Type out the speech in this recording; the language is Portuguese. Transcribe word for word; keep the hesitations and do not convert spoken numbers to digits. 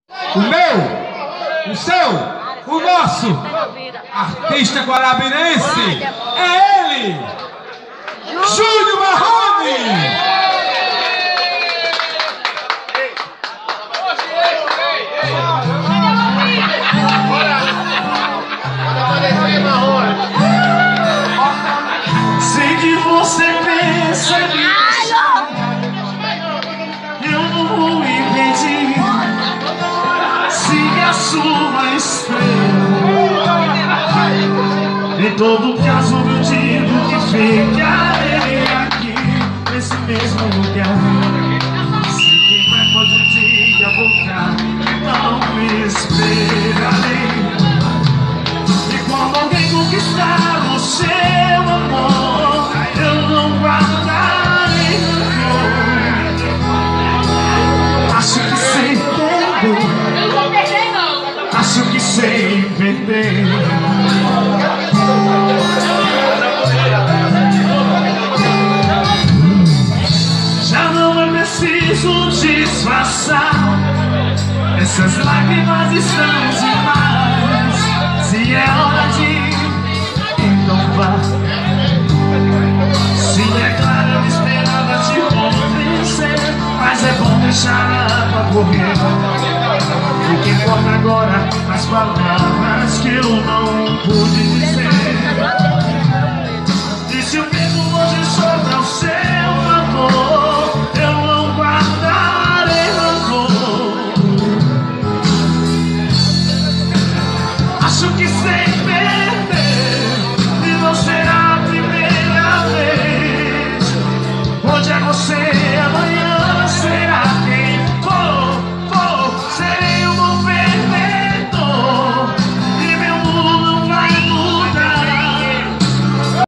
O meu, o seu, o nosso artista guarabirense é ele, Júnior Marrone. Sei que você pensa nisso, eu não vou impedir. Siga a sua estrela. Em todo caso eu digo que ficarei aqui nesse mesmo lugar. Se quem pode um dia voltar, não me esperarei. E quando alguém conquistar o seu amor, eu não guardarei rancor. Acho que sei perder. Acho que sei perder. Já não é preciso disfarçar. Essas lágrimas estão demais. Se é hora de ir, então vá. Sim, é claro, eu esperava te convencer, mas é bom deixar a água correr. O que importa agora, as palavras que eu não pude dizer.